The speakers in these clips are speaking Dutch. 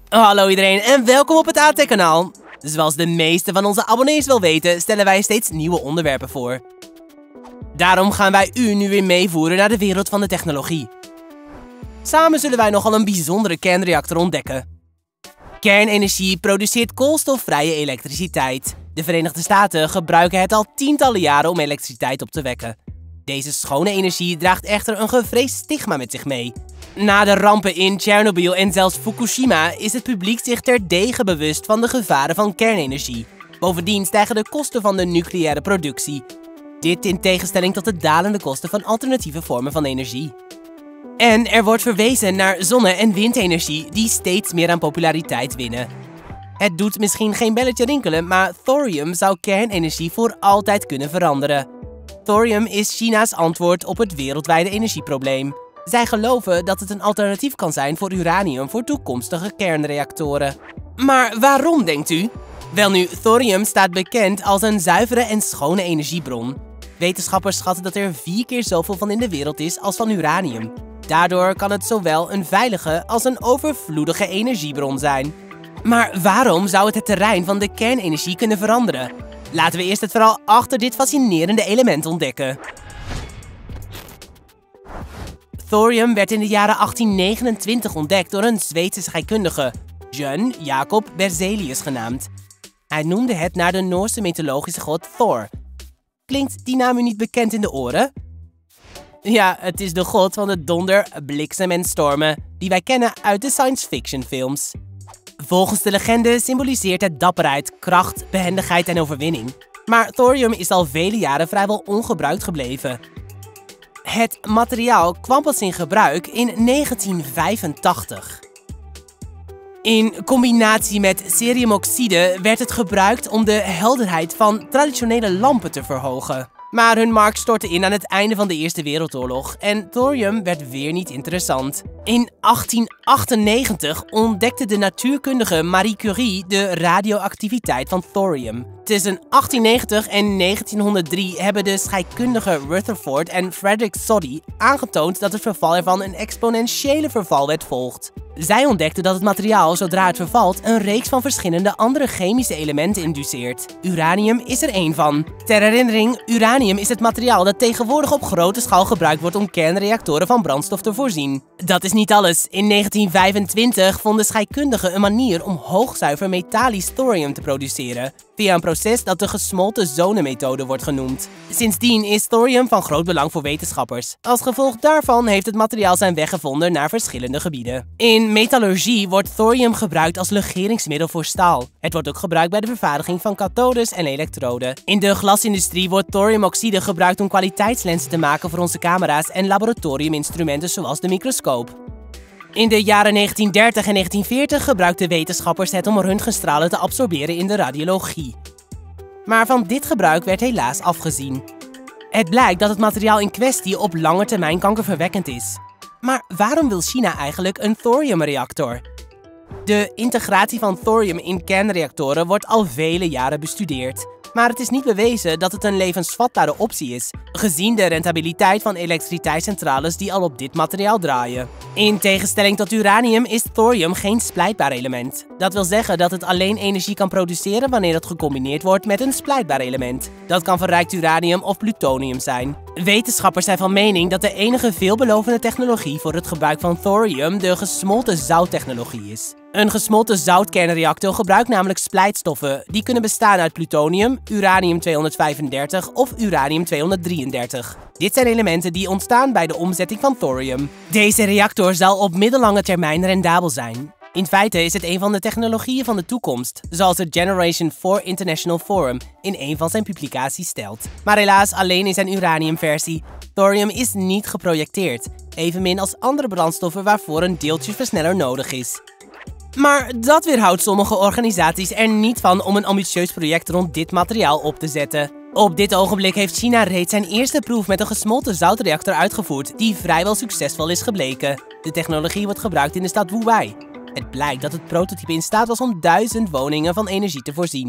Hallo iedereen en welkom op het ATech-kanaal. Zoals de meeste van onze abonnees wel weten, stellen wij steeds nieuwe onderwerpen voor. Daarom gaan wij u nu weer meevoeren naar de wereld van de technologie. Samen zullen wij nogal een bijzondere kernreactor ontdekken. Kernenergie produceert koolstofvrije elektriciteit. De Verenigde Staten gebruiken het al tientallen jaren om elektriciteit op te wekken. Deze schone energie draagt echter een gevreesd stigma met zich mee. Na de rampen in Tsjernobyl en zelfs Fukushima is het publiek zich terdege bewust van de gevaren van kernenergie. Bovendien stijgen de kosten van de nucleaire productie. Dit in tegenstelling tot de dalende kosten van alternatieve vormen van energie. En er wordt verwezen naar zonne- en windenergie die steeds meer aan populariteit winnen. Het doet misschien geen belletje rinkelen, maar thorium zou kernenergie voor altijd kunnen veranderen. Thorium is China's antwoord op het wereldwijde energieprobleem. Zij geloven dat het een alternatief kan zijn voor uranium voor toekomstige kernreactoren. Maar waarom, denkt u? Welnu, thorium staat bekend als een zuivere en schone energiebron. Wetenschappers schatten dat er 4 keer zoveel van in de wereld is als van uranium. Daardoor kan het zowel een veilige als een overvloedige energiebron zijn. Maar waarom zou het terrein van de kernenergie kunnen veranderen? Laten we eerst het verhaal achter dit fascinerende element ontdekken. Thorium werd in de jaren 1829 ontdekt door een Zweedse scheikundige, John Jacob Berzelius genaamd. Hij noemde het naar de Noorse mythologische god Thor. Klinkt die naam u niet bekend in de oren? Ja, het is de god van de donder, bliksem en stormen, die wij kennen uit de science fiction films. Volgens de legende symboliseert het dapperheid, kracht, behendigheid en overwinning. Maar thorium is al vele jaren vrijwel ongebruikt gebleven. Het materiaal kwam pas in gebruik in 1985. In combinatie met ceriumoxide werd het gebruikt om de helderheid van traditionele lampen te verhogen. Maar hun markt stortte in aan het einde van de Eerste Wereldoorlog en thorium werd weer niet interessant. In 1898 ontdekte de natuurkundige Marie Curie de radioactiviteit van thorium. Tussen 1890 en 1903 hebben de scheikundigen Rutherford en Frederick Soddy aangetoond dat het verval ervan een exponentiële vervalwet volgt. Zij ontdekten dat het materiaal, zodra het vervalt, een reeks van verschillende andere chemische elementen induceert. Uranium is er één van. Ter herinnering, uranium is het materiaal dat tegenwoordig op grote schaal gebruikt wordt om kernreactoren van brandstof te voorzien. Dat is niet alles. In 1925 vonden scheikundigen een manier om hoogzuiver metallisch thorium te produceren, via een proces dat de gesmolten zonenmethode wordt genoemd. Sindsdien is thorium van groot belang voor wetenschappers. Als gevolg daarvan heeft het materiaal zijn weg gevonden naar verschillende gebieden. In metallurgie wordt thorium gebruikt als legeringsmiddel voor staal. Het wordt ook gebruikt bij de vervaardiging van kathodes en elektroden. In de glasindustrie wordt thoriumoxide gebruikt om kwaliteitslenzen te maken voor onze camera's en laboratoriuminstrumenten zoals de microscoop. In de jaren 1930 en 1940 gebruikten wetenschappers het om röntgenstralen te absorberen in de radiologie. Maar van dit gebruik werd helaas afgezien. Het blijkt dat het materiaal in kwestie op lange termijn kankerverwekkend is. Maar waarom wil China eigenlijk een thoriumreactor? De integratie van thorium in kernreactoren wordt al vele jaren bestudeerd. Maar het is niet bewezen dat het een levensvatbare optie is, gezien de rentabiliteit van elektriciteitscentrales die al op dit materiaal draaien. In tegenstelling tot uranium is thorium geen splijtbaar element. Dat wil zeggen dat het alleen energie kan produceren wanneer het gecombineerd wordt met een splijtbaar element. Dat kan verrijkt uranium of plutonium zijn. Wetenschappers zijn van mening dat de enige veelbelovende technologie voor het gebruik van thorium de gesmolten zouttechnologie is. Een gesmolten zoutkernreactor gebruikt namelijk splijtstoffen die kunnen bestaan uit plutonium, uranium-235 of uranium-233. Dit zijn elementen die ontstaan bij de omzetting van thorium. Deze reactor zal op middellange termijn rendabel zijn. In feite is het een van de technologieën van de toekomst, zoals het Generation 4 International Forum in een van zijn publicaties stelt. Maar helaas alleen in zijn uraniumversie. Thorium is niet geprojecteerd, evenmin als andere brandstoffen waarvoor een deeltjesversneller nodig is. Maar dat weerhoudt sommige organisaties er niet van om een ambitieus project rond dit materiaal op te zetten. Op dit ogenblik heeft China reeds zijn eerste proef met een gesmolten zoutreactor uitgevoerd, die vrijwel succesvol is gebleken. De technologie wordt gebruikt in de stad Wuwei. Het blijkt dat het prototype in staat was om 1000 woningen van energie te voorzien.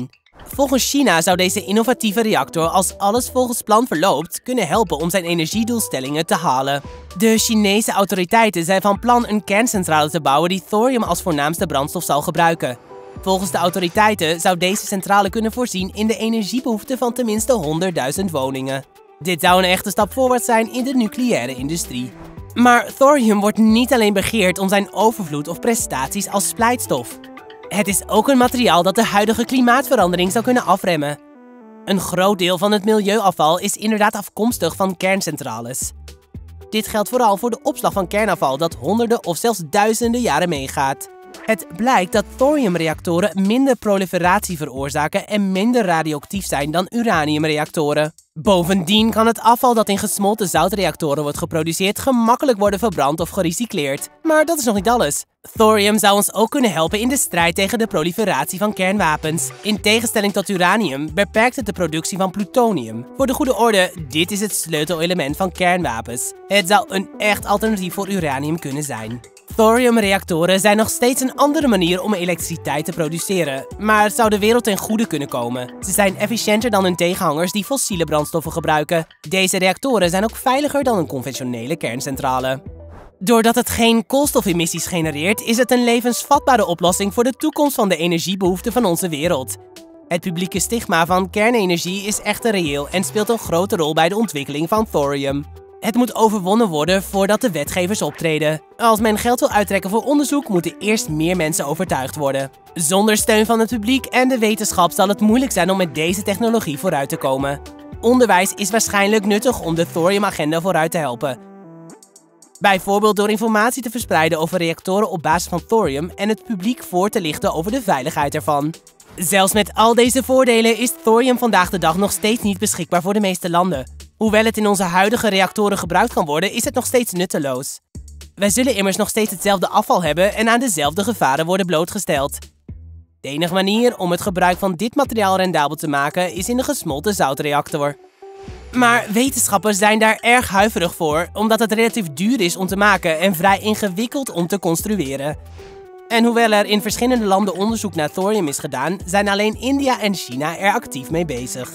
Volgens China zou deze innovatieve reactor, als alles volgens plan verloopt, kunnen helpen om zijn energiedoelstellingen te halen. De Chinese autoriteiten zijn van plan een kerncentrale te bouwen die thorium als voornaamste brandstof zal gebruiken. Volgens de autoriteiten zou deze centrale kunnen voorzien in de energiebehoeften van tenminste 100.000 woningen. Dit zou een echte stap voorwaarts zijn in de nucleaire industrie. Maar thorium wordt niet alleen begeerd om zijn overvloed of prestaties als splijtstof. Het is ook een materiaal dat de huidige klimaatverandering zou kunnen afremmen. Een groot deel van het milieuafval is inderdaad afkomstig van kerncentrales. Dit geldt vooral voor de opslag van kernafval dat honderden of zelfs duizenden jaren meegaat. Het blijkt dat thoriumreactoren minder proliferatie veroorzaken en minder radioactief zijn dan uraniumreactoren. Bovendien kan het afval dat in gesmolten zoutreactoren wordt geproduceerd gemakkelijk worden verbrand of gerecycleerd. Maar dat is nog niet alles. Thorium zou ons ook kunnen helpen in de strijd tegen de proliferatie van kernwapens. In tegenstelling tot uranium beperkt het de productie van plutonium. Voor de goede orde, dit is het sleutelelement van kernwapens. Het zou een echt alternatief voor uranium kunnen zijn. Thoriumreactoren zijn nog steeds een andere manier om elektriciteit te produceren, maar het zou de wereld ten goede kunnen komen. Ze zijn efficiënter dan hun tegenhangers die fossiele brandstoffen gebruiken. Deze reactoren zijn ook veiliger dan een conventionele kerncentrale. Doordat het geen koolstofemissies genereert, is het een levensvatbare oplossing voor de toekomst van de energiebehoeften van onze wereld. Het publieke stigma van kernenergie is echter reëel en speelt een grote rol bij de ontwikkeling van thorium. Het moet overwonnen worden voordat de wetgevers optreden. Als men geld wil uittrekken voor onderzoek, moeten eerst meer mensen overtuigd worden. Zonder steun van het publiek en de wetenschap zal het moeilijk zijn om met deze technologie vooruit te komen. Onderwijs is waarschijnlijk nuttig om de thoriumagenda vooruit te helpen. Bijvoorbeeld door informatie te verspreiden over reactoren op basis van thorium en het publiek voor te lichten over de veiligheid ervan. Zelfs met al deze voordelen is thorium vandaag de dag nog steeds niet beschikbaar voor de meeste landen. Hoewel het in onze huidige reactoren gebruikt kan worden, is het nog steeds nutteloos. Wij zullen immers nog steeds hetzelfde afval hebben en aan dezelfde gevaren worden blootgesteld. De enige manier om het gebruik van dit materiaal rendabel te maken is in een gesmolten zoutreactor. Maar wetenschappers zijn daar erg huiverig voor, omdat het relatief duur is om te maken en vrij ingewikkeld om te construeren. En hoewel er in verschillende landen onderzoek naar thorium is gedaan, zijn alleen India en China er actief mee bezig.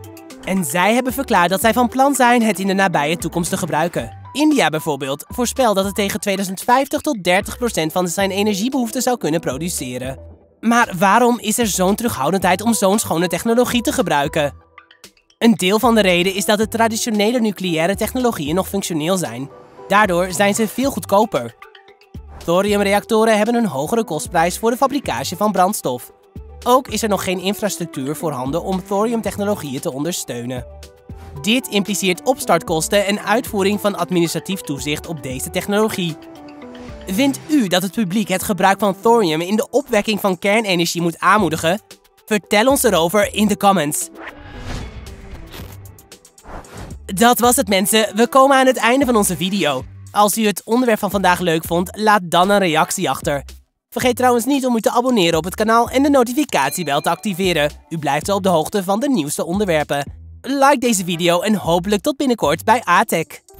En zij hebben verklaard dat zij van plan zijn het in de nabije toekomst te gebruiken. India bijvoorbeeld voorspelt dat het tegen 2050 tot 30% van zijn energiebehoeften zou kunnen produceren. Maar waarom is er zo'n terughoudendheid om zo'n schone technologie te gebruiken? Een deel van de reden is dat de traditionele nucleaire technologieën nog functioneel zijn. Daardoor zijn ze veel goedkoper. Thoriumreactoren hebben een hogere kostprijs voor de fabricage van brandstof. Ook is er nog geen infrastructuur voorhanden om thoriumtechnologieën te ondersteunen. Dit impliceert opstartkosten en uitvoering van administratief toezicht op deze technologie. Vindt u dat het publiek het gebruik van thorium in de opwekking van kernenergie moet aanmoedigen? Vertel ons erover in de comments. Dat was het mensen, we komen aan het einde van onze video. Als u het onderwerp van vandaag leuk vond, laat dan een reactie achter. Vergeet trouwens niet om u te abonneren op het kanaal en de notificatiebel te activeren. U blijft op de hoogte van de nieuwste onderwerpen. Like deze video en hopelijk tot binnenkort bij ATech.